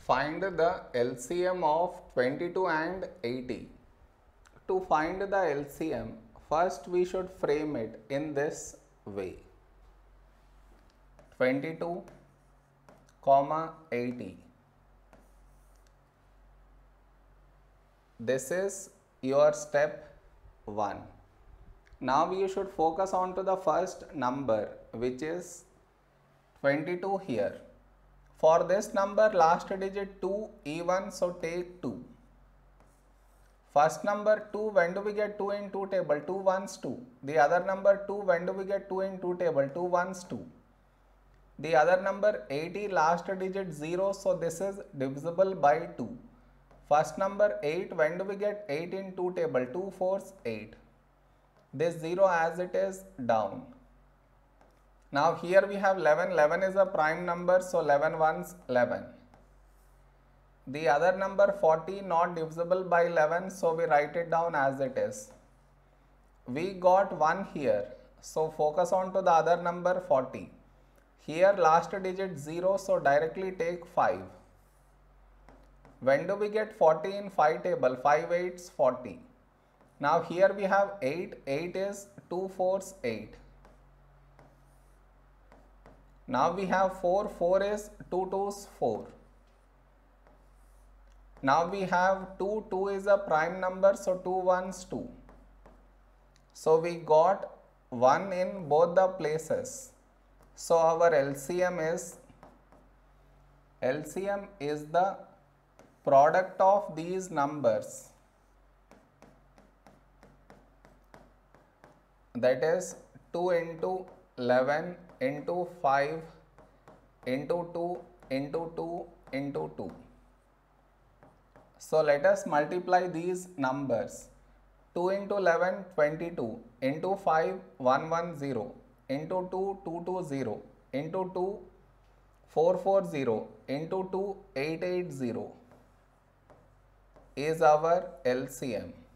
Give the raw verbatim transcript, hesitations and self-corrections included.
Find the L C M of twenty-two and eighty. To find the L C M, first we should frame it in this way. twenty-two comma eighty. This is your step one. Now you should focus on to the first number, which is twenty-two here. For this number, last digit two even, so take two. First number two, when do we get two in two table? two ones two. The other number two, when do we get two in two table? two ones two. The other number eighty, last digit zero, so this is divisible by two. First number eight, when do we get eight in two table? two fours, eight. This zero as it is down. Now here we have eleven. eleven is a prime number, so eleven ones, eleven. The other number forty not divisible by eleven, so we write it down as it is. We got one here, so focus on to the other number forty. Here last digit zero, so directly take five. When do we get forty in five table? five eights, forty. Now here we have eight. eight is two fours, eight. Now we have four. four is two twos, four. Now we have two. two is a prime number, so two ones, two. So we got one in both the places. So our L C M is L C M is the product of these numbers, that is two into eleven into five into two into two into two. So let us multiply these numbers. two into eleven, twenty-two, into five, one hundred ten, into two, two hundred twenty, into two, four hundred forty, into two, eight hundred eighty is our L C M.